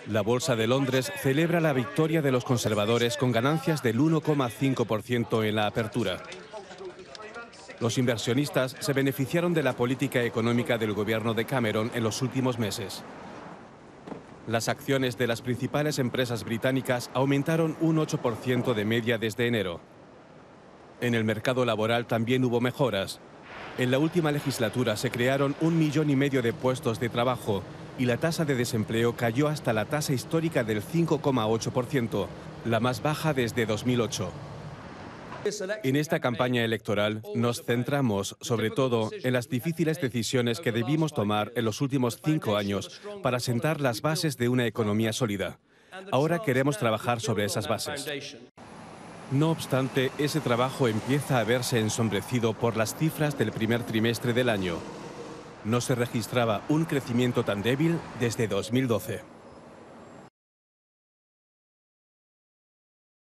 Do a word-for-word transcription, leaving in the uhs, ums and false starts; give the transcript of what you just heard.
La Bolsa de Londres celebra la victoria de los conservadores con ganancias del uno coma cinco por ciento en la apertura. Los inversionistas se beneficiaron de la política económica del gobierno de Cameron en los últimos meses. Las acciones de las principales empresas británicas aumentaron un ocho por ciento de media desde enero. En el mercado laboral también hubo mejoras. En la última legislatura se crearon un millón y medio de puestos de trabajo y la tasa de desempleo cayó hasta la tasa histórica del cinco coma ocho por ciento, la más baja desde dos mil ocho. En esta campaña electoral nos centramos, sobre todo, en las difíciles decisiones que debimos tomar en los últimos cinco años para sentar las bases de una economía sólida. Ahora queremos trabajar sobre esas bases. No obstante, ese trabajo empieza a verse ensombrecido por las cifras del primer trimestre del año. No se registraba un crecimiento tan débil desde dos mil doce.